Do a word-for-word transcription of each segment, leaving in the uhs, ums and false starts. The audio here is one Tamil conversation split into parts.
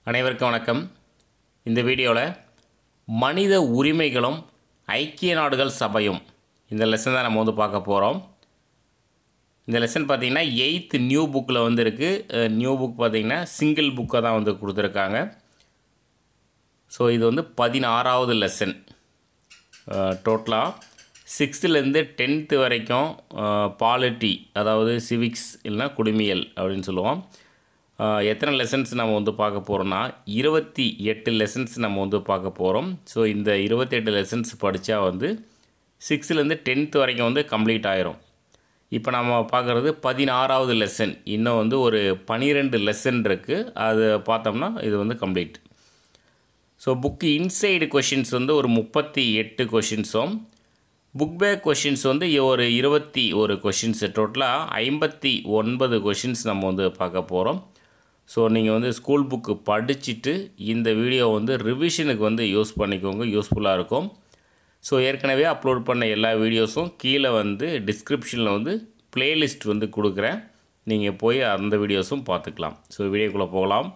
அனைவருக்கும் வணக்கம். இந்த வீடியோவில் மனித உரிமைகளும் ஐக்கிய நாடுகள் சபையும் இந்த லெசன் தான் நம்ம வந்து பார்க்க போகிறோம். இந்த லெசன் பார்த்திங்கன்னா எயித் நியூ புக்கில் வந்து இருக்குது. நியூ புக் பார்த்திங்கன்னா சிங்கிள் புக்கை தான் வந்து கொடுத்துருக்காங்க. ஸோ இது வந்து பதினாறாவது லெசன். டோட்டலாக சிக்ஸ்த்துலேருந்து டென்த்து வரைக்கும் பாலிட்டி, அதாவது சிவிக்ஸ் இல்லைனா குடிமியல் அப்படின்னு சொல்லுவோம். எத்தனை லெசன்ஸ் நம்ம வந்து பார்க்க போகிறோம்னா இருபத்தி எட்டு லெசன்ஸ் நம்ம வந்து பார்க்க போகிறோம். ஸோ இந்த இருபத்தி எட்டு லெசன்ஸ் படித்தா வந்து சிக்ஸ்த்துலேருந்து டென்த்து வரைக்கும் வந்து கம்ப்ளீட் ஆயிரும். இப்போ நம்ம பார்க்குறது பதினாறாவது லெசன். இன்னும் வந்து ஒரு பன்னிரெண்டு லெசன் இருக்குது. அது பார்த்தோம்னா இது வந்து complete. So book inside questions வந்து ஒரு முப்பத்தி எட்டு கொஷின்ஸும், புக் பேக் கொஷின்ஸ் வந்து ஒரு இருபத்தி ஒரு கொஷின்ஸ், டோட்டலாக ஐம்பத்தி ஒன்பது கொஷின்ஸ் நம்ம வந்து பார்க்க போகிறோம். ஸோ நீங்கள் வந்து ஸ்கூல் புக்கு படிச்சுட்டு இந்த வீடியோ வந்து ரிவிஷனுக்கு வந்து யூஸ் பண்ணிக்கோங்க, யூஸ்ஃபுல்லாக இருக்கும். ஸோ ஏற்கனவே அப்லோட் பண்ண எல்லா வீடியோஸும் கீழே வந்து டிஸ்கிரிப்ஷனில் வந்து ப்ளேலிஸ்ட் வந்து கொடுக்குறேன். நீங்கள் போய் அந்த வீடியோஸும் பார்த்துக்கலாம். ஸோ வீடியோக்குள்ளே போகலாம்.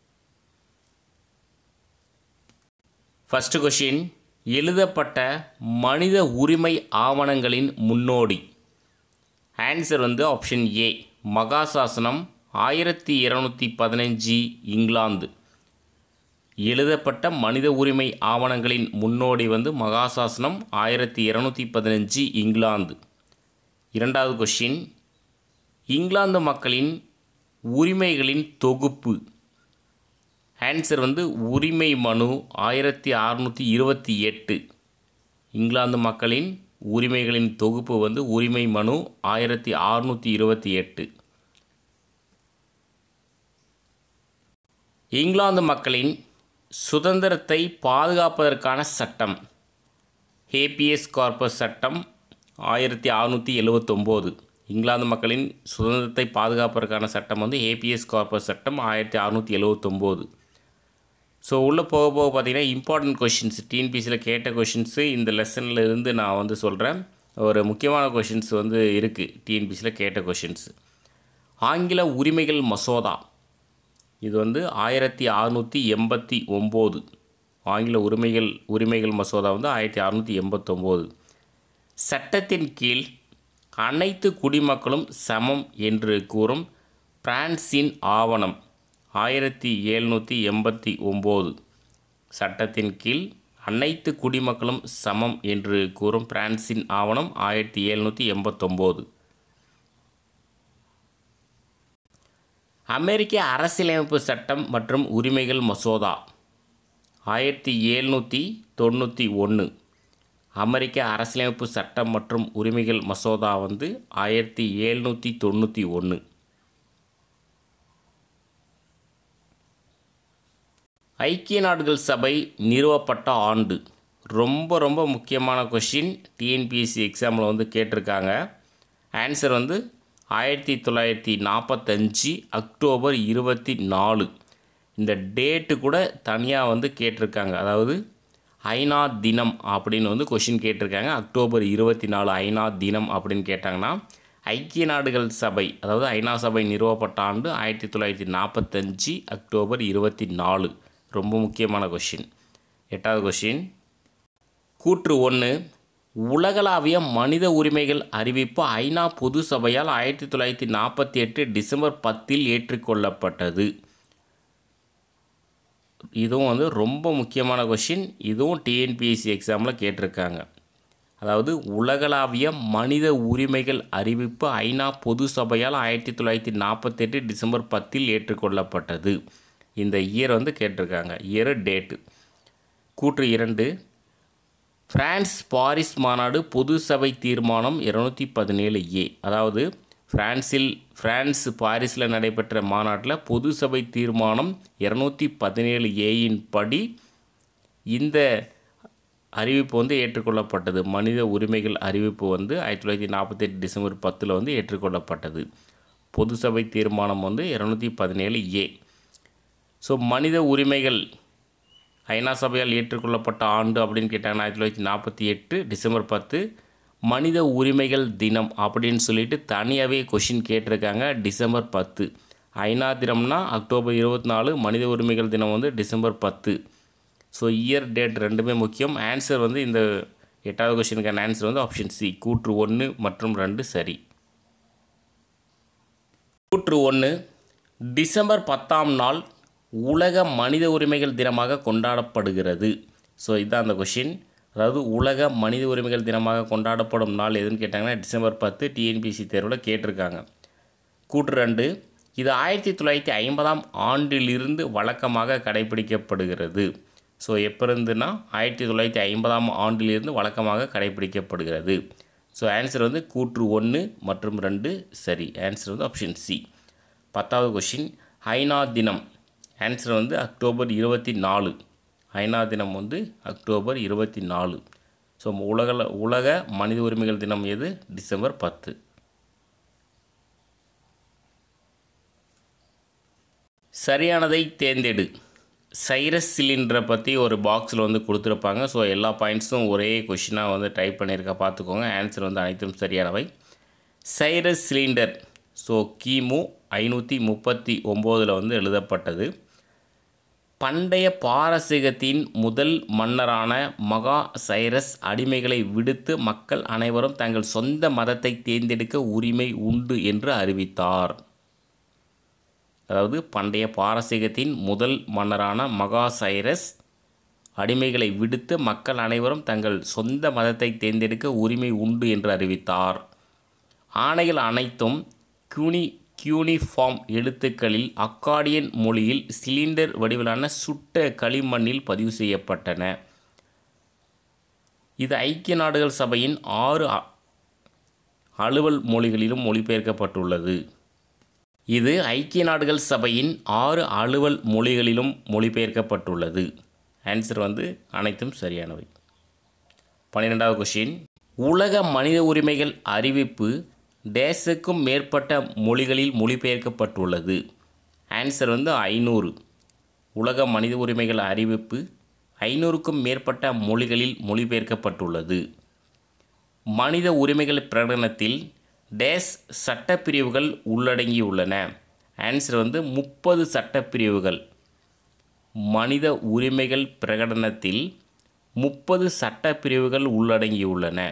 ஃபஸ்ட்டு கொஷின், எழுதப்பட்ட மனித உரிமை ஆவணங்களின் முன்னோடி. ஆன்சர் வந்து ஆப்ஷன் ஏ, மகாசாசனம், ஆயிரத்தி இருநூற்றி பதினஞ்சு, இங்கிலாந்து. எழுதப்பட்ட மனித உரிமை ஆவணங்களின் முன்னோடி வந்து மகாசாசனம், ஆயிரத்தி இருநூற்றி பதினஞ்சு, இங்கிலாந்து. இரண்டாவது கொஷின், இங்கிலாந்து மக்களின் உரிமைகளின் தொகுப்பு. ஆன்சர் வந்து உரிமை மனு, ஆயிரத்தி அறுநூற்றி இருபத்தி எட்டு. இங்கிலாந்து மக்களின் உரிமைகளின் தொகுப்பு வந்து உரிமை மனு, ஆயிரத்தி அறுநூற்றி இருபத்தி எட்டு. இங்கிலாந்து மக்களின் சுதந்திரத்தை பாதுகாப்பதற்கான சட்டம். ஹேபியஸ் கார்பஸ் சட்டம், ஆயிரத்தி அறுநூற்றி எழுபத்தொம்போது. இங்கிலாந்து மக்களின் சுதந்திரத்தை பாதுகாப்பதற்கான சட்டம் வந்து ஹேபியஸ் கார்பஸ் சட்டம், ஆயிரத்தி அறுநூற்றி எழுபத்தொம்போது. ஸோ உள்ளே போக போக பார்த்திங்கன்னா இம்பார்ட்டன்ட் கொஷின்ஸ், டிஎன்பிஎஸ்சியில் கேட்ட கொஷின்ஸு இந்த லெசனில் இருந்து நான் வந்து சொல்கிறேன். ஒரு முக்கியமான கொஷின்ஸ் வந்து இருக்குது டிஎன்பிஎஸ்சியில் கேட்ட கொஷின்ஸ். ஆங்கில உரிமைகள் மசோதா, இது வந்து ஆயிரத்தி அறுநூற்றி எண்பத்தி ஒம்பது. ஆங்கில உரிமைகள் உரிமைகள் மசோதா வந்து ஆயிரத்தி அறுநூற்றி எண்பத்தொம்போது. சட்டத்தின் கீழ் அனைத்து குடிமக்களும் சமம் என்று கூறும் பிரான்சின் ஆவணம், ஆயிரத்தி எழுநூற்றி எண்பத்தி ஒம்பது. சட்டத்தின் கீழ் அனைத்து குடிமக்களும் சமம் என்று கூறும் பிரான்சின் ஆவணம், ஆயிரத்தி எழுநூற்றி எண்பத்தொம்போது. அமெரிக்க அரசியலமைப்பு சட்டம் மற்றும் உரிமைகள் மசோதா, ஆயிரத்தி எழுநூற்றி தொண்ணூற்றி ஒன்று. அமெரிக்க அரசியலமைப்பு சட்டம் மற்றும் உரிமைகள் மசோதா வந்து ஆயிரத்தி எழுநூற்றி தொண்ணூற்றி ஒன்று. ஐக்கிய நாடுகள் சபை நிறுவப்பட்ட ஆண்டு. ரொம்ப ரொம்ப முக்கியமான கொஷின், டிஎன்பிஎஸ்சி எக்ஸாமில் வந்து கேட்டிருக்காங்க. ஆன்சர் வந்து ஆயிரத்தி தொள்ளாயிரத்தி நாற்பத்தஞ்சு அக்டோபர் இருபத்தி நாலு. இந்த டேட்டு கூட தனியாக வந்து கேட்டிருக்காங்க. அதாவது ஐநா தினம் அப்படின்னு வந்து கொஷின் கேட்டிருக்காங்க. அக்டோபர் இருபத்தி நாலு ஐநா தினம் அப்படின்னு கேட்டாங்கன்னா, ஐக்கிய நாடுகள் சபை அதாவது ஐநா சபை நிறுவப்பட்ட ஆண்டு ஆயிரத்தி தொள்ளாயிரத்தி நாற்பத்தஞ்சு அக்டோபர் இருபத்தி நாலு. ரொம்ப முக்கியமான கொஷின். எட்டாவது கொஷின், கூற்று ஒன்று, உலகளாவிய மனித உரிமைகள் அறிவிப்பு ஐநா பொது சபையால் ஆயிரத்தி தொள்ளாயிரத்தி நாற்பத்தி எட்டு டிசம்பர் பத்தில் ஏற்றுக்கொள்ளப்பட்டது. இதுவும் வந்து ரொம்ப முக்கியமான கொஷின். இதுவும் டிஎன்பிஎஸ்சி எக்ஸாமில் கேட்டிருக்காங்க. அதாவது உலகளாவிய மனித உரிமைகள் அறிவிப்பு ஐநா பொது சபையால் ஆயிரத்தி தொள்ளாயிரத்தி நாற்பத்தெட்டு டிசம்பர் பத்தில் ஏற்றுக்கொள்ளப்பட்டது. இந்த இயர் வந்து கேட்டிருக்காங்க, இயர் டேட்டு. கூற்று இரண்டு, பிரான்ஸ் பாரிஸ் மாநாடு பொது சபை தீர்மானம் இருநூற்றி பதினேழு ஏ. அதாவது பிரான்சில் பிரான்ஸ் பாரிஸில் நடைபெற்ற மாநாட்டில் பொது சபை தீர்மானம் இருநூற்றி பதினேழு ஏயின் படி இந்த அறிவிப்பு வந்து ஏற்றுக்கொள்ளப்பட்டது. மனித உரிமைகள் அறிவிப்பு வந்து ஆயிரத்தி தொள்ளாயிரத்தி நாற்பத்தெட்டு டிசம்பர் பத்தில் வந்து ஏற்றுக்கொள்ளப்பட்டது. பொது சபை தீர்மானம் வந்து இருநூற்றி பதினேழு ஏ. ஸோ மனித உரிமைகள் ஐநா சபையால் ஏற்றுக்கொள்ளப்பட்ட ஆண்டு அப்படின்னு கேட்டாங்கன்னா ஆயிரத்தி தொள்ளாயிரத்தி நாற்பத்தி எட்டு டிசம்பர் பத்து. மனித உரிமைகள் தினம் அப்படின்னு சொல்லிட்டு தனியாகவே கொஷின் கேட்டிருக்காங்க, டிசம்பர் பத்து. ஐநா தினம்னா அக்டோபர் இருபத்தி நாலு, மனித உரிமைகள் தினம் வந்து டிசம்பர் பத்து. ஸோ இயர் டேட் ரெண்டுமே முக்கியம். ஆன்சர் வந்து இந்த எட்டாவது கொஸ்டினுக்கான ஆன்சர் வந்து ஆப்ஷன் சி, கூற்று ஒன்று மற்றும் ரெண்டு சரி. கூற்று ஒன்று, டிசம்பர் பத்தாம் நாள் உலக மனித உரிமைகள் தினமாக கொண்டாடப்படுகிறது. ஸோ இதுதான் அந்த கொஷின். அதாவது உலக மனித உரிமைகள் தினமாக கொண்டாடப்படும் நாள் எதுன்னு கேட்டாங்கன்னா டிசம்பர் பத்து, டிஎன்பிஎஸ்சி தேர்வில் கேட்டிருக்காங்க. கூற்று ரெண்டு, இது ஆயிரத்தி தொள்ளாயிரத்தி ஐம்பதாம் ஆண்டிலிருந்து வழக்கமாக கடைபிடிக்கப்படுகிறது. ஸோ எப்போ இருந்துன்னா ஆயிரத்தி தொள்ளாயிரத்தி ஐம்பதாம் ஆண்டிலிருந்து வழக்கமாக கடைபிடிக்கப்படுகிறது. ஸோ ஆன்சர் வந்து கூற்று ஒன்று மற்றும் ரெண்டு சரி. ஆன்சர் வந்து ஆப்ஷன் சி. பத்தாவது கொஷின், ஐநா தினம். ஆன்சர் வந்து அக்டோபர் இருபத்தி நாலு. ஐநா தினம் வந்து அக்டோபர் இருபத்தி நாலு. ஸோ உலக உலக மனித உரிமைகள் தினம் எது? டிசம்பர் பத்து. சரியானதை தேர்ந்தெடு. சைரஸ் சிலிண்டரை பற்றி ஒரு பாக்ஸில் வந்து கொடுத்துருப்பாங்க. ஸோ எல்லா பாயிண்ட்ஸும் ஒரே கொஷினாக வந்து டைப் பண்ணியிருக்க பார்த்துக்கோங்க. ஆன்சர் வந்து அனைத்தும் சரியானவை. சைரஸ் சிலிண்டர் ஸோ கிமு ஐநூற்றி முப்பத்தி ஒம்போதில் வந்து எழுதப்பட்டது. பண்டைய பாரசீகத்தின் முதல் மன்னரான மகா சைரஸ் அடிமைகளை விடுத்து மக்கள் அனைவரும் தங்கள் சொந்த மதத்தை தேர்ந்தெடுக்க உரிமை உண்டு என்று அறிவித்தார். அதாவது பண்டைய பாரசீகத்தின் முதல் மன்னரான மகா சைரஸ் அடிமைகளை விடுத்து மக்கள் அனைவரும் தங்கள் சொந்த மதத்தை தேர்ந்தெடுக்க உரிமை உண்டு என்று அறிவித்தார். ஆணைகள் அனைத்தும் கியூனி கியூனிஃபார்ம் எழுத்துக்களில் அக்காடியன் மொழியில் சிலிண்டர் வடிவிலான சுட்ட களிமண்ணில் பதிவு செய்யப்பட்டன. இது ஐக்கிய நாடுகள் சபையின் ஆறு அலுவல் மொழிகளிலும் மொழிபெயர்க்கப்பட்டுள்ளது. இது ஐக்கிய நாடுகள் சபையின் ஆறு அலுவல் மொழிகளிலும் மொழிபெயர்க்கப்பட்டுள்ளது. ஆன்சர் வந்து அனைத்தும் சரியானவை. பன்னிரெண்டாவது கொஷின், உலக மனித உரிமைகள் அறிவிப்பு டேஸுக்கும் மேற்பட்ட மொழிகளில் மொழிபெயர்க்கப்பட்டுள்ளது. ஆன்சர் வந்து ஐநூறு. உலக மனித உரிமைகள் அறிவிப்பு ஐநூறுக்கும் மேற்பட்ட மொழிகளில் மொழிபெயர்க்கப்பட்டுள்ளது. மனித உரிமைகள் பிரகடனத்தில் டேஸ் சட்டப்பிரிவுகள் உள்ளடங்கியுள்ளன. ஆன்சர் வந்து முப்பது சட்டப்பிரிவுகள். மனித உரிமைகள் பிரகடனத்தில் முப்பது சட்டப்பிரிவுகள் உள்ளடங்கியுள்ளன.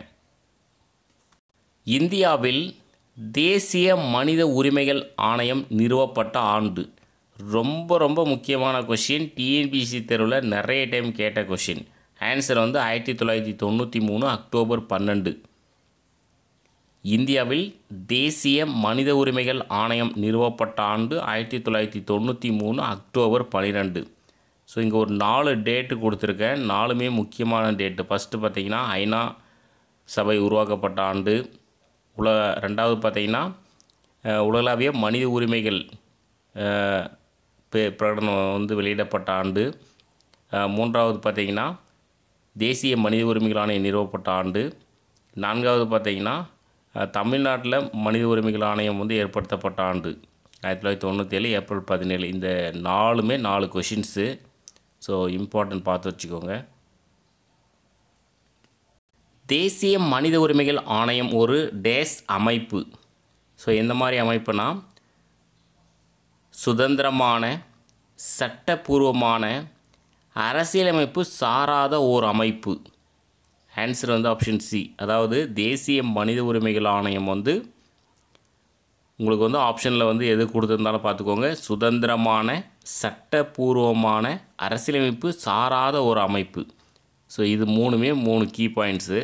இந்தியாவில் தேசிய மனித உரிமைகள் ஆணையம் நிறுவப்பட்ட ஆண்டு. ரொம்ப ரொம்ப முக்கியமான கொஷின். டிஎன்பிஎஸ்சி தேர்வில் நிறைய டைம் கேட்ட கொஷின். ஆன்சர் வந்து ஆயிரத்தி தொள்ளாயிரத்தி தொண்ணூற்றி மூணு அக்டோபர் பன்னெண்டு. இந்தியாவில் தேசிய மனித உரிமைகள் ஆணையம் நிறுவப்பட்ட ஆண்டு ஆயிரத்தி தொள்ளாயிரத்தி தொண்ணூற்றி மூணு அக்டோபர் பன்னிரெண்டு. ஸோ இங்கே ஒரு நாலு டேட்டு கொடுத்துருக்கேன். நாலுமே முக்கியமான டேட்டு. ஃபஸ்ட்டு பார்த்திங்கன்னா ஐநா சபை உருவாக்கப்பட்ட ஆண்டு. உல ரெண்டாவது பார்த்திங்கன்னா உலகளாவிய மனித உரிமைகள் பிரகடனம் வந்து வெளியிடப்பட்ட ஆண்டு. மூன்றாவது பார்த்திங்கன்னா தேசிய மனித உரிமைகள் ஆணையம் நிறுவப்பட்ட ஆண்டு. நான்காவது பார்த்திங்கன்னா தமிழ்நாட்டில் மனித உரிமைகள் ஆணையம் வந்து ஏற்படுத்தப்பட்ட ஆண்டு ஆயிரத்தி தொள்ளாயிரத்தி தொண்ணூற்றி ஏழு ஏப்ரல் பதினேழு. இந்த நாலுமே நாலு கொஷின்ஸு. ஸோ இம்பார்ட்டன்ட் பார்த்து வச்சுக்கோங்க. தேசிய மனித உரிமைகள் ஆணையம் ஒரு டேஸ் அமைப்பு. ஸோ எந்த மாதிரி அமைப்புனா சுதந்திரமான சட்டப்பூர்வமான அரசியலமைப்பு சாராத ஓர் அமைப்பு. ஆன்சர் வந்து ஆப்ஷன் சி. அதாவது தேசிய மனித உரிமைகள் ஆணையம் வந்து உங்களுக்கு வந்து ஆப்ஷனில் வந்து எது கொடுத்துருந்தாலும் பார்த்துக்கோங்க. சுதந்திரமான சட்டப்பூர்வமான அரசியலமைப்பு சாராத ஒரு அமைப்பு. ஸோ இது மூணுமே மூணு கீ பாயிண்ட்ஸு.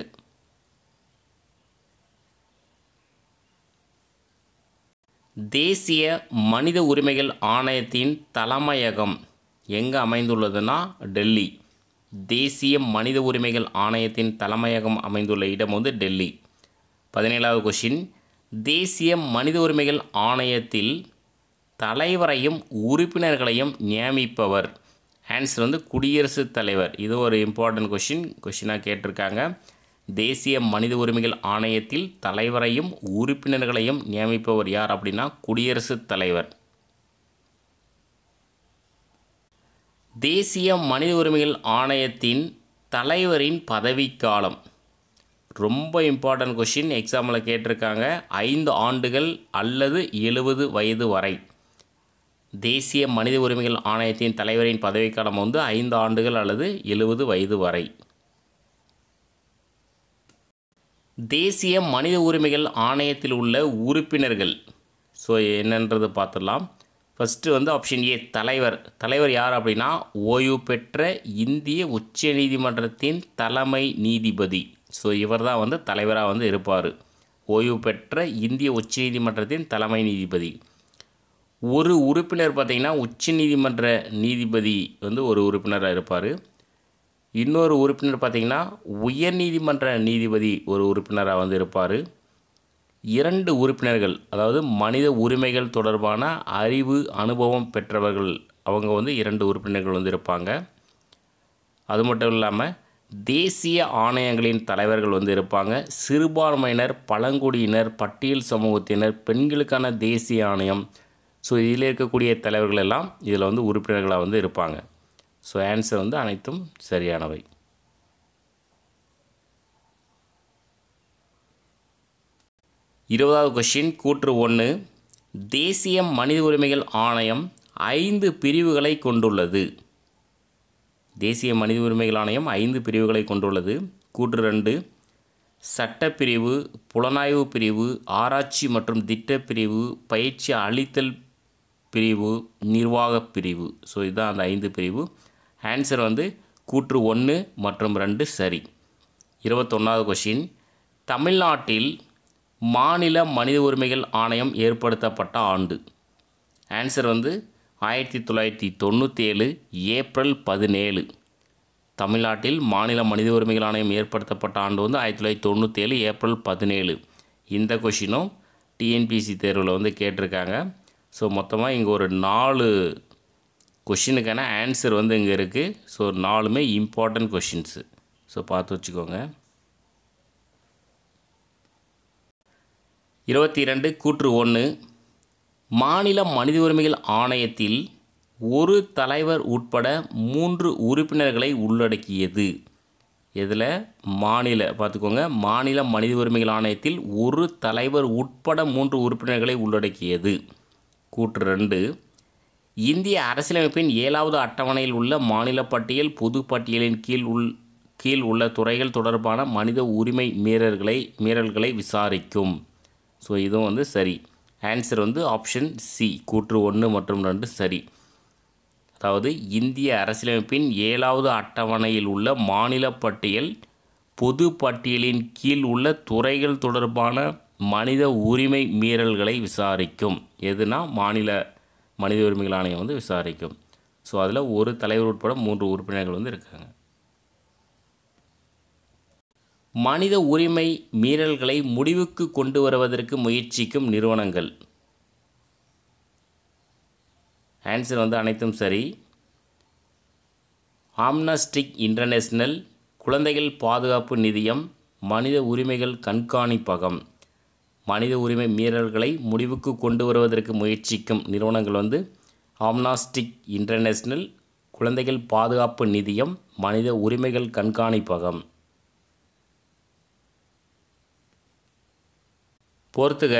தேசிய மனித உரிமைகள் ஆணையத்தின் தலைமையகம் எங்கே அமைந்துள்ளதுன்னா டெல்லி. தேசிய மனித உரிமைகள் ஆணையத்தின் தலைமையகம் அமைந்துள்ள இடம் வந்து டெல்லி. பதினேழாவது கொஷின், தேசிய மனித உரிமைகள் ஆணையத்தில் தலைவரையும் உறுப்பினர்களையும் நியமிப்பவர். ஆன்சர் வந்து குடியரசுத் தலைவர். இது ஒரு இம்பார்ட்டன்ட் கொஷின் கொஷினாக கேட்டிருக்காங்க. தேசிய மனித உரிமைகள் ஆணையத்தில் தலைவரையும் உறுப்பினர்களையும் நியமிப்பவர் யார் அப்படின்னா குடியரசுத் தலைவர். தேசிய மனித உரிமைகள் ஆணையத்தின் தலைவரின் பதவிக்காலம் ரொம்ப இம்பார்ட்டன்ட் கொஷின். எக்ஸாமில் கேட்டிருக்காங்க. ஐந்து ஆண்டுகள் அல்லது எழுபது வயது வரை. தேசிய மனித உரிமைகள் ஆணையத்தின் தலைவரின் பதவிக்காலம் வந்து ஐந்து ஆண்டுகள் அல்லது எழுபது வயது வரை. தேசிய மனித உரிமைகள் ஆணையத்தில் உள்ள உறுப்பினர்கள் ஸோ என்னன்றது பார்த்துடலாம். ஃபஸ்ட்டு வந்து ஆப்ஷன் ஏ தலைவர். தலைவர் யார் அப்படின்னா ஓய்வு பெற்ற இந்திய உச்ச நீதிமன்றத்தின் தலைமை நீதிபதி. ஸோ இவர் தான் வந்து தலைவராக வந்து இருப்பார். ஓய்வு பெற்ற இந்திய உச்ச நீதிமன்றத்தின் தலைமை நீதிபதி. ஒரு உறுப்பினர் பார்த்திங்கன்னா உச்ச நீதிமன்ற நீதிபதி வந்து ஒரு உறுப்பினராக இருப்பார். இன்னொரு உறுப்பினர் பார்த்திங்கன்னா உயர் நீதிமன்ற நீதிபதி ஒரு உறுப்பினராக வந்து இருப்பார். இரண்டு உறுப்பினர்கள் அதாவது மனித உரிமைகள் தொடர்பான அறிவு அனுபவம் பெற்றவர்கள் அவங்க வந்து இரண்டு உறுப்பினர்கள் வந்து இருப்பாங்க. அது மட்டும் இல்லாமல் தேசிய ஆணையங்களின் தலைவர்கள் வந்து இருப்பாங்க. சிறுபான்மையினர், பழங்குடியினர், பட்டியல் சமூகத்தினர், பெண்களுக்கான தேசிய ஆணையம், ஸோ இதில் இருக்கக்கூடிய தலைவர்கள் எல்லாம் இதில் வந்து உறுப்பினர்களாக வந்து இருப்பாங்க. ஸோ ஆன்சர் வந்து அனைத்தும் சரியானவை. இருபதாவது கொஸ்டின் கூற்று ஒன்று. தேசிய மனித உரிமைகள் ஆணையம் ஐந்து பிரிவுகளை கொண்டுள்ளது. தேசிய மனித உரிமைகள் ஆணையம் ஐந்து பிரிவுகளை கொண்டுள்ளது. கூற்று ரெண்டு. சட்டப்பிரிவு, புலனாய்வு பிரிவு, ஆராய்ச்சி மற்றும் திட்டப்பிரிவு, பயிற்சி அளித்தல் பிரிவு, நிர்வாகப் பிரிவு. ஸோ இதுதான் அந்த ஐந்து பிரிவு. ஆன்சர் வந்து கூற்று ஒன்று மற்றும் ரெண்டு சரி. இருபத்தொன்னாவது கொஸ்டின். தமிழ்நாட்டில் மாநில மனித உரிமைகள் ஆணையம் ஏற்படுத்தப்பட்ட ஆண்டு. ஆன்சர் வந்து ஆயிரத்தி தொள்ளாயிரத்தி தொண்ணூற்றி ஏழு ஏப்ரல் பதினேழு. தமிழ்நாட்டில் மாநில மனித உரிமைகள் ஆணையம் ஏற்படுத்தப்பட்ட ஆண்டு வந்து ஆயிரத்தி தொள்ளாயிரத்தி தொண்ணூற்றி ஏழு ஏப்ரல் பதினேழு. இந்த கொஷினும் டிஎன்பிஎஸ்சி தேர்வில் வந்து கேட்டிருக்காங்க. ஸோ மொத்தமாக இங்கே ஒரு நாலு கொஷினுக்கான ஆன்சர் வந்து இங்கே இருக்குது. ஸோ நாலுமே இம்பார்ட்டன்ட் கொஷின்ஸு. ஸோ பார்த்து வச்சுக்கோங்க. இருபத்தி இரண்டு கூற்று ஒன்று. மாநில மனித உரிமைகள் ஆணையத்தில் ஒரு தலைவர் உட்பட மூன்று உறுப்பினர்களை உள்ளடக்கியது. இதில் மாநில பார்த்துக்கோங்க மாநில மனித உரிமைகள் ஆணையத்தில் ஒரு தலைவர் உட்பட மூன்று உறுப்பினர்களை உள்ளடக்கியது. கூற்று ரெண்டு. இந்திய அரசியலமைப்பின் ஏழாவது அட்டவணையில் உள்ள மாநில பட்டியல் பொது பட்டியலின் கீழ் உள் கீழ் உள்ள துறைகள் தொடர்பான மனித உரிமை மீறல்களை மீறல்களை விசாரிக்கும். ஸோ இதுவும் வந்து சரி. ஆன்சர் வந்து ஆப்ஷன் சி கூற்று ஒன்று மற்றும் ரெண்டு சரி. அதாவது இந்திய அரசியலமைப்பின் ஏழாவது அட்டவணையில் உள்ள மாநில பட்டியல் பொது பட்டியலின் கீழ் உள்ள துறைகள் தொடர்பான மனித உரிமை மீறல்களை விசாரிக்கும். எதுனா மாநில மனித உரிமைகள் ஆணையம் வந்து விசாரிக்கும். ஸோ அதில் ஒரு தலைவர் உட்பட மூன்று உறுப்பினர்கள் வந்து இருக்காங்க. மனித உரிமை மீறல்களை முடிவுக்கு கொண்டு வருவதற்கு முயற்சிக்கும் நிறுவனங்கள். ஆன்சர் வந்து அனைத்தும் சரி. ஆம்னஸ்டி இன்டர்நேஷனல், குழந்தைகள் பாதுகாப்பு நிதியம், மனித உரிமைகள் கண்காணிப்பகம். மனித உரிமை மீறல்களை முடிவுக்கு கொண்டு வருவதற்கு முயற்சிக்கும் நிறுவனங்கள் வந்து ஆம்னஸ்டி இன்டர்நேஷனல், குழந்தைகள் பாதுகாப்பு நிதியம், மனித உரிமைகள் கண்காணிப்பகம். பொறுத்துக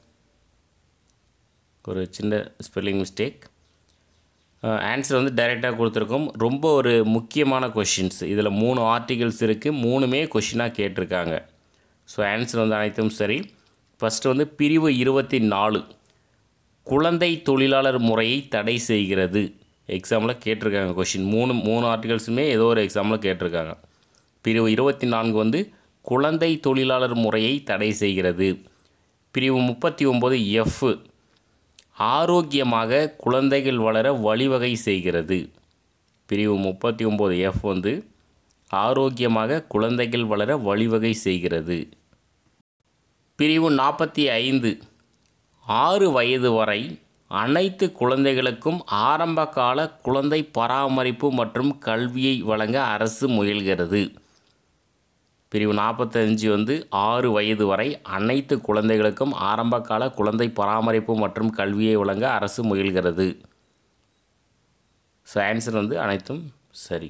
ஒரு சின்ன ஸ்பெல்லிங் மிஸ்டேக். ஆன்சர் வந்து டைரெக்டாக கொடுத்துருக்கோம். ரொம்ப ஒரு முக்கியமான கொஷின்ஸ். இதில் மூணு ஆர்டிகல்ஸ் இருக்குது. மூணுமே கொஷினாக கேட்டிருக்காங்க. ஸோ ஆன்சர் வந்து அனைத்தும் சரி. ஃபஸ்ட்டு வந்து பிரிவு இருபத்தி நாலு குழந்தை தொழிலாளர் முறையை தடை செய்கிறது. எக்ஸாமில் கேட்டிருக்காங்க கொஷின். மூணு மூணு ஆர்டிகல்ஸுமே ஏதோ ஒரு எக்ஸாமில் கேட்டிருக்காங்க. பிரிவு இருபத்தி நான்கு வந்து குழந்தை தொழிலாளர் முறையை தடை செய்கிறது. பிரிவு முப்பத்தி ஒம்பது எஃப் ஆரோக்கியமாக குழந்தைகள் வளர வழிவகை செய்கிறது. பிரிவு முப்பத்தி ஒம்பது எஃப் வந்து ஆரோக்கியமாக குழந்தைகள் வளர வழிவகை செய்கிறது. பிரிவு நாற்பத்தி ஐந்து ஆறு வயது வரை அனைத்து குழந்தைகளுக்கும் ஆரம்பகால குழந்தை பராமரிப்பு மற்றும் கல்வியை வழங்க அரசு முயல்கிறது. பிரிவு நாற்பத்தஞ்சு வந்து ஆறு வயது வரை அனைத்து குழந்தைகளுக்கும் ஆரம்பகால குழந்தை பராமரிப்பு மற்றும் கல்வியை வழங்க அரசு முயல்கிறது. ஸோ ஆன்சர் வந்து அனைத்தும் சரி.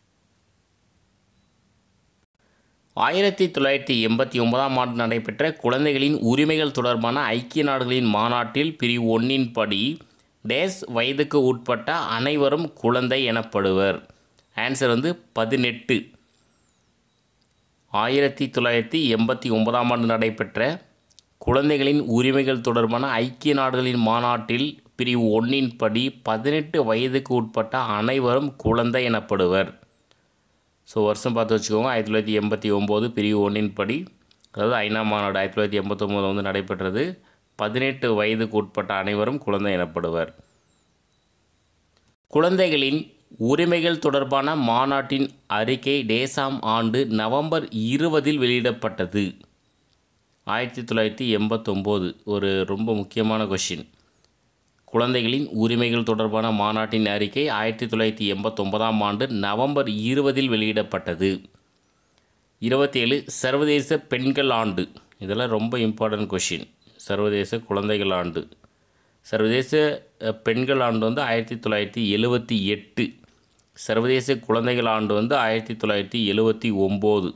ஆயிரத்தி தொள்ளாயிரத்தி எண்பத்தி ஒன்பதாம் ஆண்டு நடைபெற்ற குழந்தைகளின் உரிமைகள் தொடர்பான ஐக்கிய நாடுகளின் மாநாட்டில் பிரிவு ஒன்றின் படி டேஸ் வயதுக்கு உட்பட்ட அனைவரும் குழந்தை எனப்படுவர். ஆன்சர் வந்து பதினெட்டு. ஆயிரத்தி தொள்ளாயிரத்தி எண்பத்தி ஒன்பதாம் ஆண்டு நடைபெற்ற குழந்தைகளின் உரிமைகள் தொடர்பான ஐக்கிய நாடுகளின் மாநாட்டில் பிரிவு ஒன்றின் படி பதினெட்டு வயதுக்கு உட்பட்ட அனைவரும் குழந்தை எனப்படுவர். ஸோ வருஷம் பார்த்து வச்சுக்கோங்க. ஆயிரத்தி தொள்ளாயிரத்தி எண்பத்தி ஒம்பது பிரிவு ஒன்றின் படி, அதாவது ஐநா மாநாடு ஆயிரத்தி தொள்ளாயிரத்தி எண்பத்தொம்போது வந்து நடைபெற்றது. பதினெட்டு வயதுக்கு உட்பட்ட அனைவரும் குழந்தை எனப்படுவர். குழந்தைகளின் உரிமைகள் தொடர்பான மாநாட்டின் அறிக்கை டேசாம் ஆண்டு நவம்பர் இருபதில் வெளியிடப்பட்டது. ஆயிரத்தி தொள்ளாயிரத்தி எண்பத்தொம்போது. ஒரு ரொம்ப முக்கியமான கொஷின். குழந்தைகளின் உரிமைகள் தொடர்பான மாநாட்டின் அறிக்கை ஆயிரத்தி தொள்ளாயிரத்தி எண்பத்தொன்பதாம் ஆண்டு நவம்பர் இருபதில் வெளியிடப்பட்டது. இருபத்தேழு சர்வதேச பெண்கள் ஆண்டு. இதெல்லாம் ரொம்ப இம்பார்ட்டன்ட் கொஷின். சர்வதேச குழந்தைகள் ஆண்டு. சர்வதேச பெண்கள் ஆண்டு வந்து ஆயிரத்தி தொள்ளாயிரத்தி எழுபத்தி எட்டு. சர்வதேச குழந்தைகள் ஆண்டு வந்து ஆயிரத்தி தொள்ளாயிரத்தி எழுபத்தி ஒம்பது.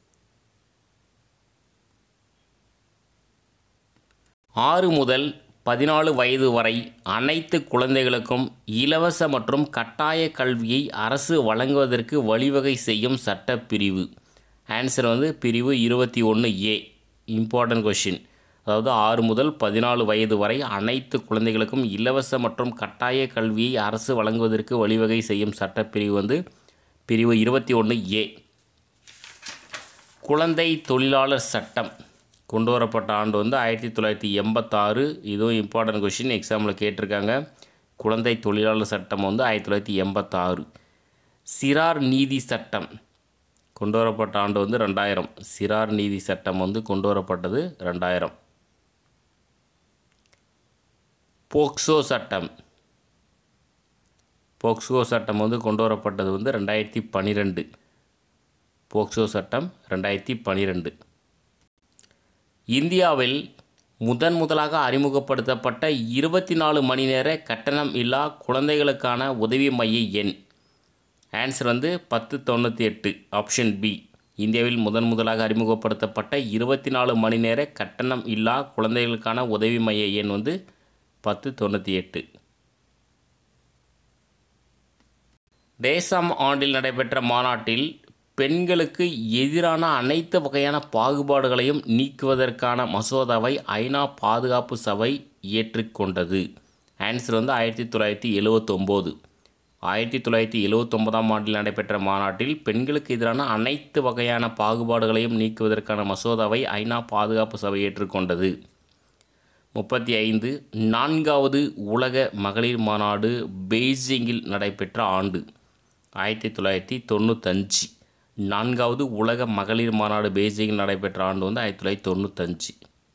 ஆறு முதல் பதினாலு வயது வரை அனைத்து குழந்தைகளுக்கும் இலவச மற்றும் கட்டாய கல்வியை அரசு வழங்குவதற்கு வழிவகை செய்யும் சட்டப்பிரிவு. ஆன்சர் வந்து பிரிவு இருபத்தி ஒன்று ஏ. Important question. அதாவது ஆறு முதல் பதினாலு வயது வரை அனைத்து குழந்தைகளுக்கும் இலவச மற்றும் கட்டாய கல்வியை அரசு வழங்குவதற்கு வழிவகை செய்யும் சட்டப்பிரிவு வந்து பிரிவு இருபத்தி ஒன்று ஏ. குழந்தை தொழிலாளர் சட்டம் கொண்டு வரப்பட்ட ஆண்டு வந்து ஆயிரத்தி தொள்ளாயிரத்தி எண்பத்தாறு. இதுவும் இம்பார்ட்டன்ட் கொஷின், எக்ஸாமில் கேட்டிருக்காங்க. குழந்தை தொழிலாளர் சட்டம் வந்து ஆயிரத்தி தொள்ளாயிரத்தி எண்பத்தாறு. சிறார் நீதி சட்டம் கொண்டு வரப்பட்ட ஆண்டு வந்து ரெண்டாயிரம். சிறார் நீதி சட்டம் வந்து கொண்டு வரப்பட்டது ரெண்டாயிரம். போக்சோ சட்டம். போக்சோ சட்டம் வந்து கொண்டு வரப்பட்டது வந்து ரெண்டாயிரத்தி பன்னிரெண்டு. போக்சோ சட்டம் ரெண்டாயிரத்தி பன்னிரெண்டு. இந்தியாவில் முதன் முதலாக அறிமுகப்படுத்தப்பட்ட இருபத்தி நாலு மணி நேர கட்டணம் இல்லா குழந்தைகளுக்கான உதவி மைய எண். ஆன்சர் வந்து பத்து தொண்ணூற்றி எட்டு. Option B. இந்தியாவில் முதன் முதலாக அறிமுகப்படுத்தப்பட்ட இருபத்தி நாலு மணி நேர கட்டணம் இல்லா குழந்தைகளுக்கான உதவி மைய எண் வந்து பத்து தொண்ணூற்றி எட்டு. டேசாம் ஆண்டில் நடைபெற்ற மாநாட்டில் பெண்களுக்கு எதிரான அனைத்து வகையான பாகுபாடுகளையும் நீக்குவதற்கான மசோதாவை ஐநா பாதுகாப்பு சபை ஏற்றுக்கொண்டது. ஆன்சர் வந்து ஆயிரத்தி தொள்ளாயிரத்தி எழுவத்தொம்போது. ஆயிரத்தி தொள்ளாயிரத்தி எழுவத்தொம்போதாம் ஆண்டில் நடைபெற்ற மாநாட்டில் பெண்களுக்கு எதிரான அனைத்து வகையான பாகுபாடுகளையும் நீக்குவதற்கான மசோதாவை ஐநா பாதுகாப்பு சபை ஏற்றுக்கொண்டது. முப்பத்தி ஐந்து நான்காவது உலக மகளிர் மாநாடு பெய்ஜிங்கில் நடைபெற்ற ஆண்டு. ஆயிரத்தி தொள்ளாயிரத்தி தொண்ணூத்தஞ்சு. நான்காவது உலக மகளிர் மாநாடு பெய்ஜிங்கில் நடைபெற்ற ஆண்டு வந்து ஆயிரத்தி தொள்ளாயிரத்தி தொண்ணூத்தஞ்சு.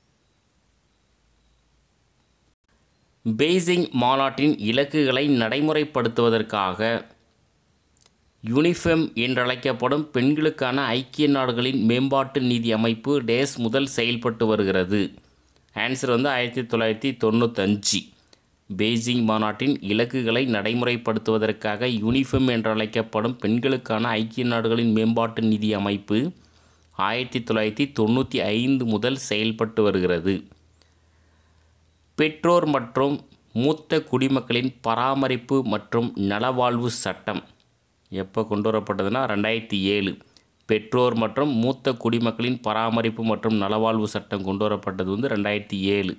பெய்ஜிங் மாநாட்டின் இலக்குகளை நடைமுறைப்படுத்துவதற்காக யூனிஃபெம் என்றழைக்கப்படும் பெண்களுக்கான ஐக்கிய நாடுகளின் மேம்பாட்டு நிதி அமைப்பு டேஸ் முதல் செயல்பட்டு வருகிறது. ஆன்சர் வந்து ஆயிரத்தி தொள்ளாயிரத்தி தொண்ணூத்தஞ்சு. பெய்ஜிங் மாநாட்டின் இலக்குகளை நடைமுறைப்படுத்துவதற்காக யூனிஃபெம் என்றழைக்கப்படும் பெண்களுக்கான ஐக்கிய நாடுகளின் மேம்பாட்டு நிதி அமைப்பு ஆயிரத்தி தொள்ளாயிரத்தி தொண்ணூற்றி ஐந்து முதல் செயல்பட்டு வருகிறது. பெற்றோர் மற்றும் மூத்த குடிமக்களின் பராமரிப்பு மற்றும் நலவாழ்வு சட்டம் எப்போ கொண்டு வரப்பட்டதுன்னா ரெண்டாயிரத்தி ஏழு. பெற்றோர் மற்றும் மூத்த குடிமக்களின் பராமரிப்பு மற்றும் நலவாழ்வு சட்டம் கொண்டு வரப்பட்டது வந்து ரெண்டாயிரத்தி ஏழு.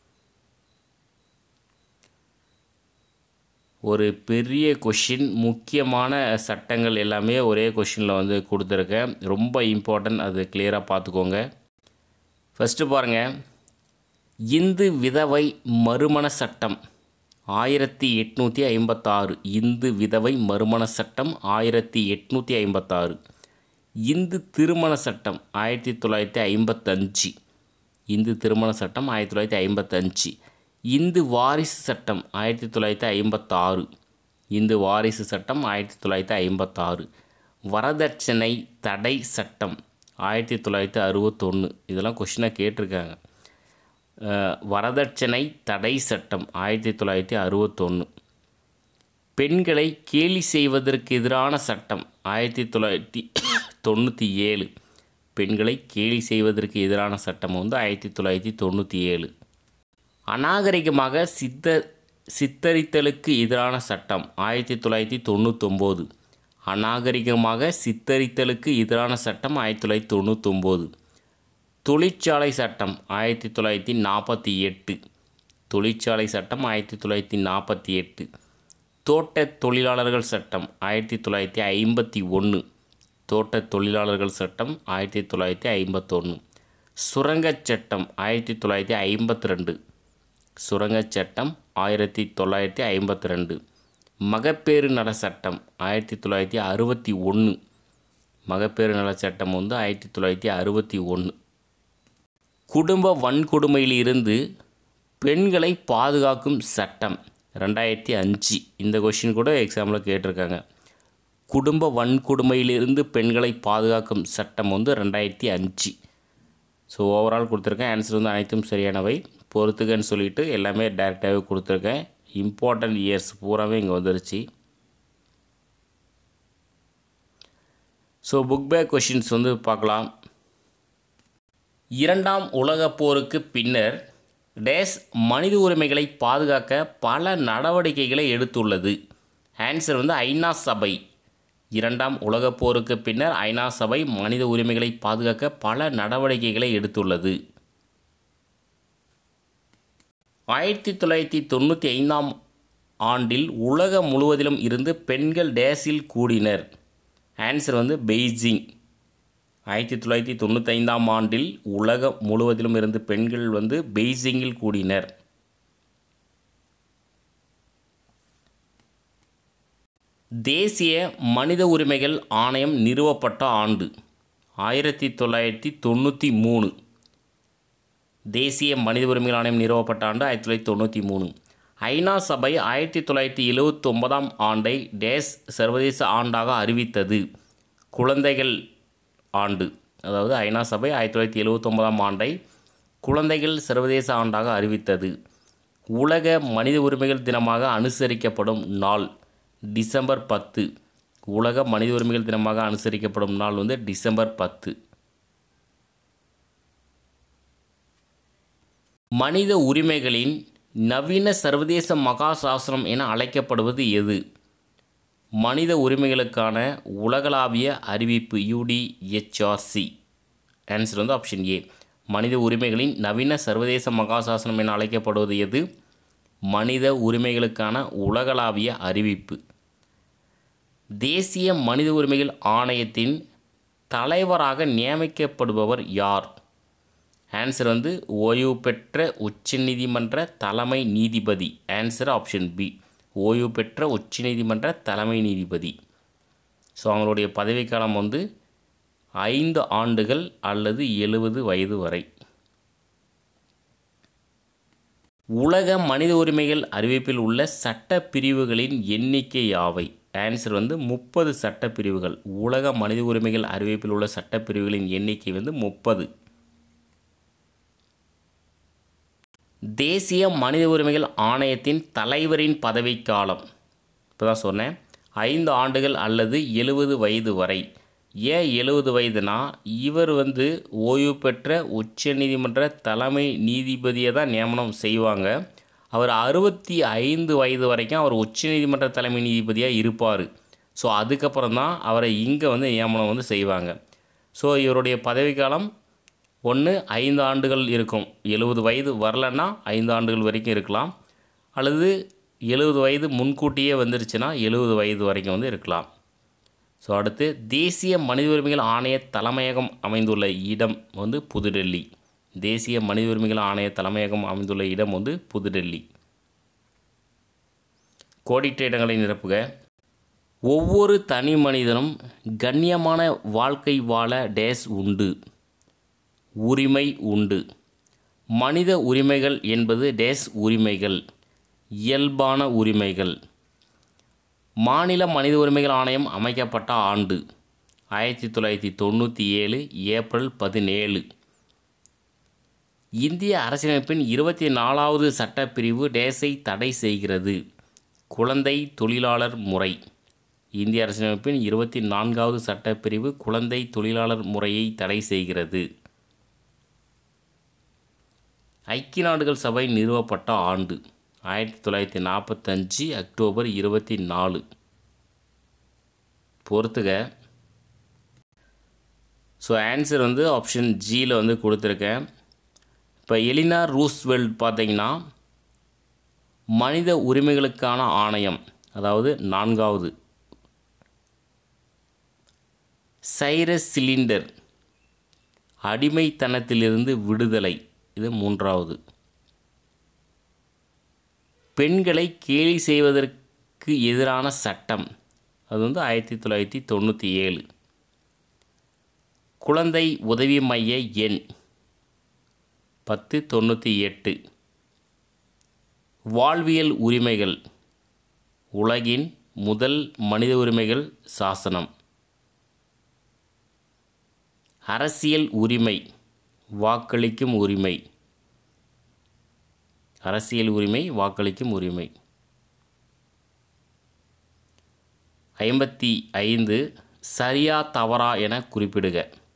ஒரு பெரிய கொஷின், முக்கியமான சட்டங்கள் எல்லாமே ஒரே கொஷினில் வந்து கொடுத்துருக்கேன். ரொம்ப இம்பார்ட்டன்ட், அது கிளியராக பார்த்துக்கோங்க. ஃபஸ்ட்டு பாருங்கள், இந்து விதவை மறுமண சட்டம் ஆயிரத்தி எட்நூற்றி ஐம்பத்தாறு. இந்து விதவை மறுமண சட்டம் ஆயிரத்தி எட்நூற்றி ஐம்பத்தாறு. இந்து திருமண சட்டம் ஆயிரத்தி தொள்ளாயிரத்தி ஐம்பத்தஞ்சு. இந்து திருமண சட்டம் ஆயிரத்தி தொள்ளாயிரத்தி ஐம்பத்தஞ்சு. இந்து வாரிசு சட்டம் ஆயிரத்தி தொள்ளாயிரத்தி ஐம்பத்தாறு. இந்து வாரிசு சட்டம் ஆயிரத்தி தொள்ளாயிரத்தி ஐம்பத்தாறு. வரதட்சணை தடை சட்டம் ஆயிரத்தி தொள்ளாயிரத்தி அறுபத்தொன்று. இதெல்லாம் கொஷினாக கேட்டிருக்காங்க. வரதட்சணை தடை சட்டம் ஆயிரத்தி தொள்ளாயிரத்தி அறுபத்தொன்று. பெண்களை கேலி செய்வதற்கு எதிரான சட்டம் ஆயிரத்தி தொள்ளாயிரத்தி தொண்ணூற்றி ஏழு. பெண்களை கேலி செய்வதற்கு எதிரான சட்டம் வந்து ஆயிரத்தி தொள்ளாயிரத்தி தொண்ணூற்றி ஏழு. அநாகரிகமாக சித்த சித்தரித்தலுக்கு எதிரான சட்டம் ஆயிரத்தி தொள்ளாயிரத்தி தொண்ணூத்தொம்போது. அநாகரிகமாக சித்தரித்தலுக்கு எதிரான சட்டம் ஆயிரத்தி தொள்ளாயிரத்தி தொண்ணூத்தொம்போது. தொழிற்சாலை சட்டம் ஆயிரத்தி தொள்ளாயிரத்தி நாற்பத்தி எட்டு. தொழிற்சாலை சட்டம் ஆயிரத்தி தொள்ளாயிரத்தி நாற்பத்தி எட்டு. தோட்ட தொழிலாளர்கள் சட்டம் ஆயிரத்தி தொள்ளாயிரத்தி ஐம்பத்தி ஒன்று. தோட்ட தொழிலாளர்கள் சட்டம் ஆயிரத்தி தொள்ளாயிரத்தி ஐம்பத்தொன்று. சுரங்கச் சட்டம் ஆயிரத்தி தொள்ளாயிரத்தி ஐம்பத்தி ரெண்டு. சுரங்கச் சட்டம் ஆயிரத்தி தொள்ளாயிரத்தி ஐம்பத்தி ரெண்டு. மகப்பேறு நல சட்டம் ஆயிரத்தி தொள்ளாயிரத்தி அறுபத்தி ஒன்று. மகப்பேறு நல சட்டம் வந்து ஆயிரத்தி தொள்ளாயிரத்தி அறுபத்தி ஒன்று. குடும்ப வன்கொடுமையிலிருந்து பெண்களை பாதுகாக்கும் சட்டம் ரெண்டாயிரத்தி அஞ்சு. இந்த கொஷின் கூட எக்ஸாமில் கேட்டிருக்காங்க. குடும்ப வன்கொடுமையிலிருந்து பெண்களை பாதுகாக்கும் சட்டம் வந்து ரெண்டாயிரத்தி அஞ்சு. ஸோ ஓவரால் கொடுத்துருக்கேன். ஆன்சர் வந்து அனைத்தும் சரியானவை. பொறுத்துக்கன்னு சொல்லிவிட்டு எல்லாமே டேரெக்டாகவே கொடுத்துருக்கேன். இம்பார்ட்டன்ட் இயர்ஸ் பூராவே இங்கே வந்துருச்சு. ஸோ புக் பேக் கொஷின்ஸ் வந்து பார்க்கலாம். இரண்டாம் உலகப் போருக்கு பின்னர் டேஸ் மனித உரிமைகளை பாதுகாக்க பல நடவடிக்கைகளை எடுத்துள்ளது. ஆன்சர் வந்து ஐநா சபை. இரண்டாம் உலகப் போருக்கு பின்னர் ஐநா சபை மனித உரிமைகளை பாதுகாக்க பல நடவடிக்கைகளை எடுத்துள்ளது. ஆயிரத்தி தொள்ளாயிரத்தி தொண்ணூற்றி ஐந்தாம் ஆண்டில் உலகம் முழுவதிலும் இருந்து பெண்கள் டேஸில் கூடினர். ஆன்சர் வந்து பெய்ஜிங். ஆயிரத்தி தொள்ளாயிரத்தி தொண்ணூற்றி ஐந்தாம் ஆண்டில் உலகம் முழுவதிலும் இருந்து பெண்கள் வந்து பெய்ஜிங்கில் கூடினர். தேசிய மனித உரிமைகள் ஆணையம் நிறுவப்பட்ட ஆண்டு ஆயிரத்தி தொள்ளாயிரத்தி தொண்ணூற்றி மூணு. தேசிய மனித உரிமைகள் ஆணையம் நிறுவப்பட்ட ஆண்டு ஆயிரத்தி தொள்ளாயிரத்தி தொண்ணூற்றி மூணு. ஐநா சபை ஆயிரத்தி தொள்ளாயிரத்தி எழுபத்தி ஒன்பதாம் ஆண்டை டேஸ் சர்வதேச ஆண்டாக அறிவித்தது. குழந்தைகள் ஆண்டு. அதாவது ஐநா சபை ஆயிரத்தி தொள்ளாயிரத்தி எழுபத்தி ஒன்பதாம் ஆண்டை குழந்தைகள் சர்வதேச ஆண்டாக அறிவித்தது. உலக மனித உரிமைகள் தினமாக அனுசரிக்கப்படும் நாள் டிசம்பர் பத்து. உலக மனித உரிமைகள் தினமாக அனுசரிக்கப்படும் நாள் வந்து டிசம்பர் பத்து. மனித உரிமைகளின் நவீன சர்வதேச மகாசாசனம் என அழைக்கப்படுவது எது? மனித உரிமைகளுக்கான உலகளாவிய அறிவிப்பு யூடிஹெச்ஆர்சி. ஆன்சர் வந்து ஆப்ஷன் ஏ. மனித உரிமைகளின் நவீன சர்வதேச மகாசாசனம் என அழைக்கப்படுவது எது? மனித உரிமைகளுக்கான உலகளாவிய அறிவிப்பு. தேசிய மனித உரிமைகள் ஆணையத்தின் தலைவராக நியமிக்கப்படுபவர் யார்? ஆன்சர் வந்து ஓய்வு பெற்ற உச்சநீதிமன்ற தலைமை நீதிபதி. Answer option B. ஓய்வு பெற்ற உச்சநீதிமன்ற தலைமை நீதிபதி. ஸோ அவங்களுடைய பதவிக்காலம் வந்து ஐந்து ஆண்டுகள் அல்லது எழுபது வயது வரை. உலக மனித உரிமைகள் அறிவிப்பில் உள்ள சட்ட பிரிவுகளின் எண்ணிக்கை யாவை? ஆன்சர் வந்து முப்பது சட்ட பிரிவுகள். உலக மனித உரிமைகள் அறிவிப்பில் உள்ள சட்ட பிரிவுகளின் எண்ணிக்கை வந்து முப்பது. தேசிய மனித உரிமைகள் ஆணையத்தின் தலைவரின் பதவிக்காலம் இப்போ தான் சொன்னேன், ஐந்து ஆண்டுகள் அல்லது எழுபது வயது வரை. ஏன் எழுபது வயதுனா, இவர் வந்து ஓய்வு பெற்ற உச்சநீதிமன்ற தலைமை நீதிபதியை தான் நியமனம் செய்வாங்க. அவர் அறுபத்தி ஐந்து வயது வரைக்கும் அவர் உச்சநீதிமன்ற தலைமை நீதிபதியாக இருப்பார். ஸோ அதுக்கப்புறம் தான் அவரை இங்கே வந்து நியமனம் வந்து செய்வாங்க. ஸோ இவருடைய பதவிக்காலம் ஒன்று ஐந்து ஆண்டுகள் இருக்கும். எழுபது வயது வரலன்னா ஐந்து ஆண்டுகள் வரைக்கும் இருக்கலாம், அல்லது எழுபது வயது முன்கூட்டியே வந்துருச்சுன்னா எழுபது வயது வரைக்கும் வந்து இருக்கலாம். ஸோ அடுத்து தேசிய மனித உரிமைகள் ஆணைய தலைமையகம் அமைந்துள்ள இடம் வந்து புதுடெல்லி. தேசிய மனித உரிமைகள் ஆணைய தலைமையகம் அமைந்துள்ள இடம் வந்து புதுடெல்லி. கோடிட்ட இடங்களை நிரப்புக. ஒவ்வொரு தனி மனிதனும் கண்ணியமான வாழ்க்கை வாழ டேஸ் உண்டு. உரிமை உண்டு. மனித உரிமைகள் என்பது டேஸ் உரிமைகள், இயல்பான உரிமைகள். மாநில மனித உரிமைகள் ஆணையம் அமைக்கப்பட்ட ஆண்டு ஆயிரத்தி தொள்ளாயிரத்தி தொண்ணூற்றி ஏழு ஏப்ரல் பதினேழு. இந்திய அரசியலமைப்பின் இருபத்தி நாலாவது சட்டப்பிரிவு டேஸை தடை செய்கிறது. குழந்தை தொழிலாளர் முறை. இந்திய அரசியலமைப்பின் இருபத்தி நான்காவது சட்டப்பிரிவு குழந்தை தொழிலாளர் முறையை தடை செய்கிறது. ஐக்கிய நாடுகள் சபை நிறுவப்பட்ட ஆண்டு ஆயிரத்தி தொள்ளாயிரத்தி நாற்பத்தஞ்சு அக்டோபர் இருபத்தி நாலு. பொறுத்துக. ஸோ ஆன்சர் வந்து ஆப்ஷன் ஜியில் வந்து கொடுத்துருக்கேன். இப்போ எலினார் ரூஸ்வெல்ட் பார்த்தீங்கன்னா மனித உரிமைகளுக்கான ஆணையம், அதாவது நான்காவது. சைரஸ் சிலிண்டர் அடிமைத்தனத்திலிருந்து விடுதலை, இது மூன்றாவது. பெண்களை கேலி செய்வதற்கு எதிரான சட்டம், அது வந்து ஆயிரத்தி தொள்ளாயிரத்தி தொண்ணூற்றி ஏழு. குழந்தை உதவி மைய எண் பத்து தொண்ணூற்றி எட்டு. வாழ்வியல் உரிமைகள், உலகின் முதல் மனித உரிமைகள் சாசனம். அரசியல் உரிமை, வாக்களிக்கும் உரிமை. அரசியல் உரிமை, வாக்களிக்கும் உரிமை. ஐம்பத்தி ஐந்து. சரியா தவறா என குறிப்பிடுக.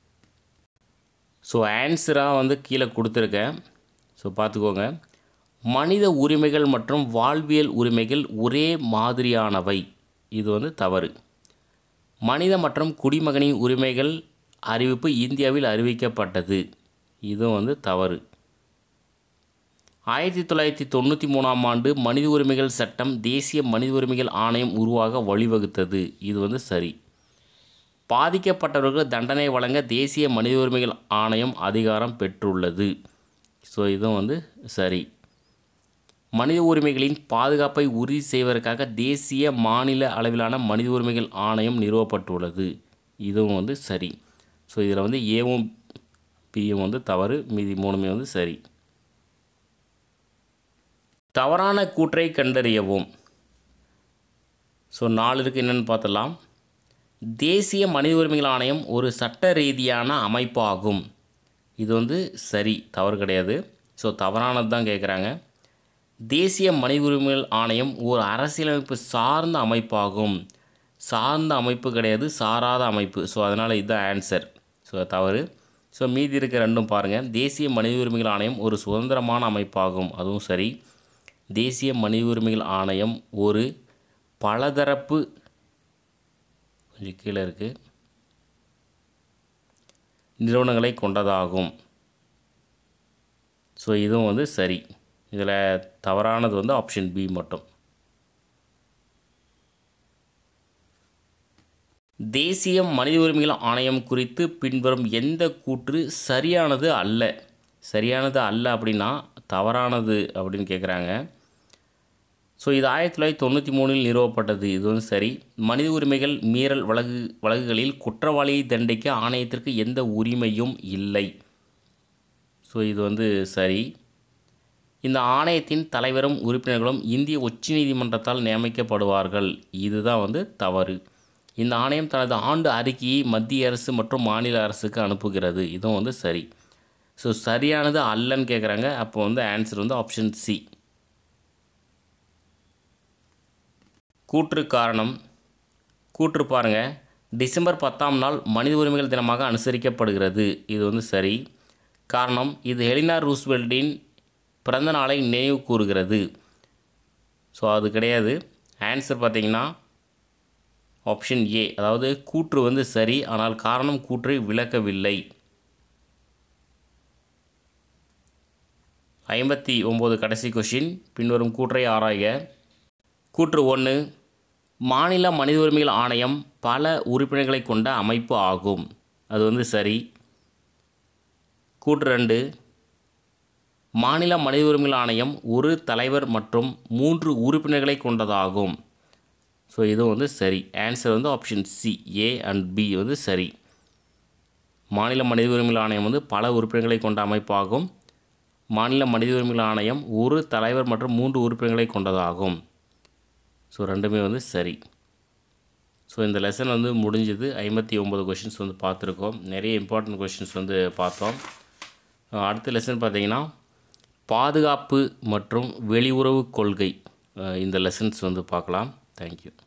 ஸோ ஆன்சராக வந்து கீழே கொடுத்துருக்கேன். ஸோ பார்த்துக்கோங்க. மனித உரிமைகள் மற்றும் வாழ்வியல் உரிமைகள் ஒரே மாதிரியானவை, இது வந்து தவறு. மனித மற்றும் குடிமகனின் உரிமைகள் அறிவிப்பு இந்தியாவில் அறிவிக்கப்பட்டது, இதுவும் வந்து தவறு. ஆயிரத்தி தொள்ளாயிரத்தி தொண்ணூற்றி மூணாம் ஆண்டு மனித உரிமைகள் சட்டம் தேசிய மனித உரிமைகள் ஆணையம் உருவாக வழிவகுத்தது, இது வந்து சரி. பாதிக்கப்பட்டவர்கள் தண்டனை வழங்க தேசிய மனித உரிமைகள் ஆணையம் அதிகாரம் பெற்றுள்ளது, ஸோ இதுவும் வந்து சரி. மனித உரிமைகளின் பாதுகாப்பை உறுதி செய்வதற்காக தேசிய மாநில அளவிலான மனித உரிமைகள் ஆணையம் நிறுவப்பட்டுள்ளது, இதுவும் வந்து சரி. ஸோ இதில் வந்து ஏவும் பியும் வந்து தவறு, மீதி மூணுமே வந்து சரி. தவறான கூற்றை கண்டறியவும். ஸோ நாலு இருக்குது, என்னென்னு பார்த்தலாம். தேசிய மனித உரிமைகள் ஆணையம் ஒரு சட்ட ரீதியான அமைப்பாகும், இது வந்து சரி, தவறு கிடையாது. ஸோ தவறானது தான் கேட்குறாங்க. தேசிய மனித உரிமைகள் ஆணையம் ஒரு அரசியலமைப்பு சார்ந்த அமைப்பாகும், சார்ந்த அமைப்பு கிடையாது, சாராத அமைப்பு. ஸோ அதனால் இதுதான் ஆன்சர். ஸோ தவறு. ஸோ மீதி இருக்க ரெண்டும் பாருங்கள். தேசிய மனித உரிமைகள் ஆணையம் ஒரு சுதந்திரமான அமைப்பாகும், அதுவும் சரி. தேசிய மனித உரிமைகள் ஆணையம் ஒரு பலதரப்பு, கொஞ்சம் கீழே இருக்குது, நிறுவனங்களை கொண்டதாகும். ஸோ இதுவும் வந்து சரி. இதில் தவறானது வந்து ஆப்ஷன் பி மட்டும். தேசிய மனித உரிமைகள் ஆணையம் குறித்து பின்வரும் எந்த கூற்று சரியானது அல்ல? சரியானது அல்ல அப்படின்னா தவறானது அப்படின்னு கேட்குறாங்க. ஸோ இது ஆயிரத்தி தொள்ளாயிரத்தி தொண்ணூற்றி மூணில் நிறுவப்பட்டது, இது வந்து சரி. மனித உரிமைகள் மீறல் வழக்கு வழக்குகளில் குற்றவாளியை தண்டிக்க ஆணையத்திற்கு எந்த உரிமையும் இல்லை, ஸோ இது வந்து சரி. இந்த ஆணையத்தின் தலைவரும் உறுப்பினர்களும் இந்திய உச்சநீதிமன்றத்தால் நியமிக்கப்படுவார்கள், இதுதான் வந்து தவறு. இந்த ஆணையம் தனது ஆண்டு அறிக்கையை மத்திய அரசு மற்றும் மாநில அரசுக்கு அனுப்புகிறது, இதுவும் வந்து சரி. ஸோ சரியானது அல்லன்னு கேட்குறாங்க, அப்போ வந்து ஆன்சர் வந்து ஆப்ஷன் சி. கூற்று காரணம். கூற்று பாருங்கள். டிசம்பர் பத்தாம் நாள் மனித உரிமைகள் தினமாக அனுசரிக்கப்படுகிறது, இது வந்து சரி. காரணம், இது எலினார் ரூஸ்வெல்ட்டின் பிறந்த நாளை நினைவு கூறுகிறது, ஸோ அது கிடையாது. ஆன்சர் பார்த்திங்கன்னா ஆப்ஷன் ஏ, அதாவது கூற்று வந்து சரி, ஆனால் காரணம் கூற்றை விளக்கவில்லை. ஐம்பத்தி ஒம்பது கடைசி கொஷின். பின்வரும் கூற்றை ஆராய்க. கூற்று ஒன்று, மாநில மனித உரிமைகள் ஆணையம் பல உறுப்பினர்களை கொண்ட அமைப்பு ஆகும், அது வந்து சரி. கூற்று ரெண்டு, மாநில மனித உரிமைகள் ஆணையம் ஒரு தலைவர் மற்றும் மூன்று உறுப்பினர்களை கொண்டதாகும், ஸோ இதுவும் வந்து சரி. ஆன்சர் வந்து option C, A and B வந்து சரி. மாநில மனித உரிமைகள் ஆணையம் வந்து பல உறுப்பினர்களை கொண்ட அமைப்பாகும். மாநில மனித உரிமைகள் ஆணையம் ஒரு தலைவர் மற்றும் மூன்று உறுப்பினர்களை கொண்டதாகும், ஸோ ரெண்டுமே வந்து சரி. ஸோ இந்த லெசன் வந்து முடிஞ்சது. ஐம்பத்தி ஒம்பது கொஷின்ஸ் வந்து பார்த்துருக்கோம். நிறைய இம்பார்ட்டன்ட் கொஷின்ஸ் வந்து பார்த்தோம். அடுத்த லெசன் பார்த்திங்கன்னா பாதுகாப்பு மற்றும் வெளியுறவு கொள்கை, இந்த லெசன்ஸ் வந்து பார்க்கலாம். தேங்க்யூ.